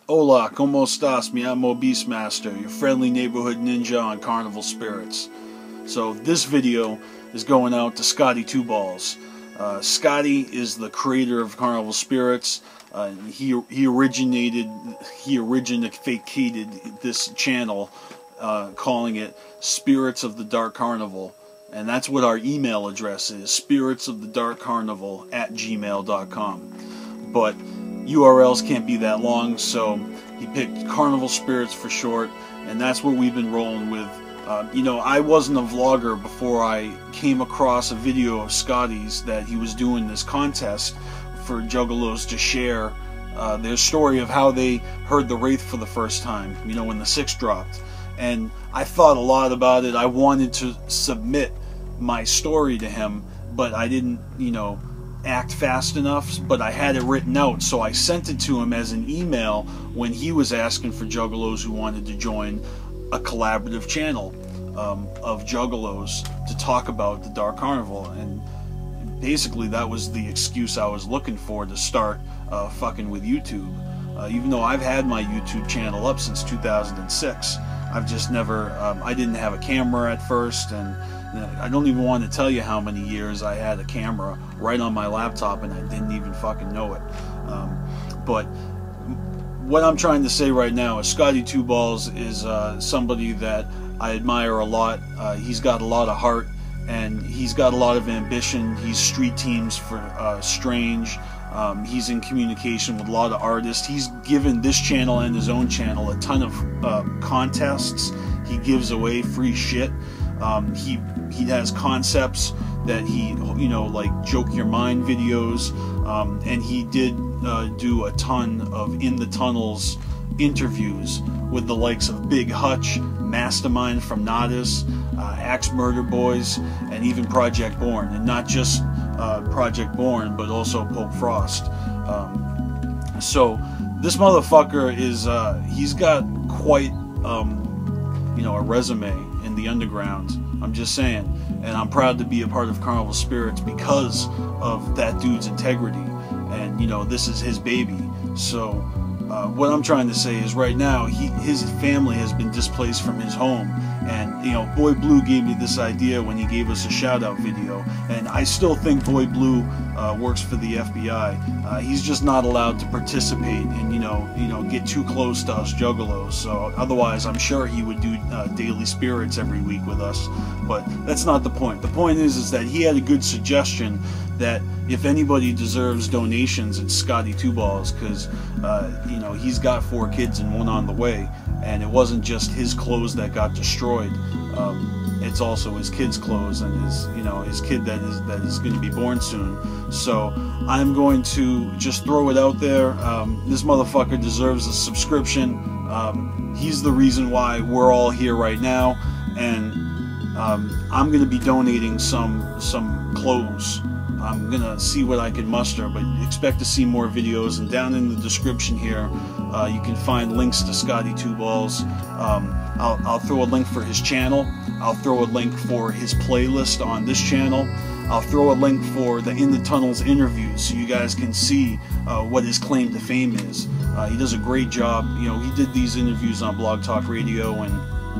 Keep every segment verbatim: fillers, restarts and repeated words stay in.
Hola, ¿cómo estás? Me llamo Beastmaster, your friendly neighborhood ninja on Carnival Spirits. So this video is going out to Scotty Two Balls. Uh, Scotty is the creator of Carnival Spirits. Uh, he he originated he originated this channel, uh, calling it Spirits of the Dark Carnival, and that's what our email address is: spirits of the dark carnival at gmail dot com. But U R Ls can't be that long, so he picked Carnival Spirits for short, and that's what we've been rolling with. Uh, you know, I wasn't a vlogger before I came across a video of Scotty's that he was doing this contest for Juggalos to share uh, their story of how they heard the Wraith for the first time, you know, when the six dropped. And I thought a lot about it. I wanted to submit my story to him, but I didn't, you know, act fast enough, but I had it written out, so I sent it to him as an email when he was asking for Juggalos who wanted to join a collaborative channel um, of Juggalos to talk about the Dark Carnival. And basically that was the excuse I was looking for to start uh, fucking with YouTube. Uh, even though I've had my YouTube channel up since two thousand six, I've just never, um, I didn't have a camera at first, and I don't even want to tell you how many years I had a camera right on my laptop and I didn't even fucking know it. Um, but what I'm trying to say right now is Scotty Two Balls is uh, somebody that I admire a lot. Uh, he's got a lot of heart and he's got a lot of ambition. He's street teams for uh, Strange. Um, he's in communication with a lot of artists. He's given this channel and his own channel a ton of uh, contests. He gives away free shit. Um, he he has concepts that he, you know, like Joke Your Mind videos, um, and he did uh, do a ton of In the Tunnels interviews with the likes of Big Hutch, Mastermind from Nodus, uh, Axe Murder Boys, and even Project Born. And not just uh, Project Born, but also Pope Frost. Um, so this motherfucker is, uh, he's got quite, um, you know, a resume in the underground. I'm just saying, and I'm proud to be a part of Carnival Spirits because of that dude's integrity, and you know, this is his baby. So uh, what I'm trying to say is right now he, his family has been displaced from his home, and you know, Boy Blue gave me this idea when he gave us a shout out video, and I still think Boy Blue uh, works for the F B I. Uh, he's just not allowed to participate and you know you know get too close to us Juggalos. So otherwise I'm sure he would do uh, daily spirits every week with us, but that's not the point. The point is is that he had a good suggestion that if anybody deserves donations, it's Scotty Two Balls, because uh, you know, he's got four kids and one on the way, and it wasn't just his clothes that got destroyed. Um, it's also his kids' clothes and his, you know, his kid that is that is going to be born soon. So I'm going to just throw it out there. Um, this motherfucker deserves a subscription. Um, he's the reason why we're all here right now, and um, I'm going to be donating some some clothes. I'm gonna see what I can muster, but expect to see more videos. And down in the description here, uh, you can find links to Scotty Two Balls. Um, I'll, I'll throw a link for his channel. I'll throw a link for his playlist on this channel. I'll throw a link for the In the Tunnels interviews, so you guys can see uh, what his claim to fame is. Uh, he does a great job. You know, he did these interviews on Blog Talk Radio, and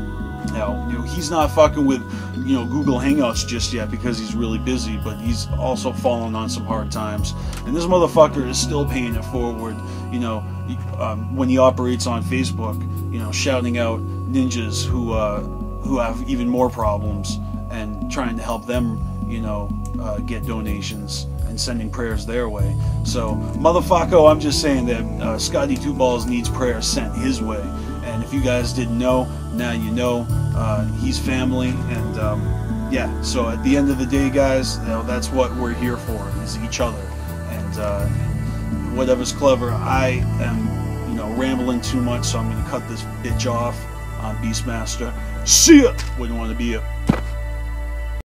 you know, you know, he's not fucking with, you know, Google Hangouts just yet because he's really busy, but he's also fallen on some hard times. And this motherfucker is still paying it forward, you know, um, when he operates on Facebook, you know, shouting out ninjas who, uh, who have even more problems and trying to help them, you know, uh, get donations and sending prayers their way. So, motherfucker, I'm just saying that uh, Scotty Two Balls needs prayers sent his way. And if you guys didn't know, now you know. Uh, he's family, and um, yeah. So at the end of the day, guys, you know, that's what we're here for, is each other. And uh, whatever's clever. I am, you know, rambling too much, so I'm going to cut this bitch off on Beastmaster. See ya. Wouldn't want to be a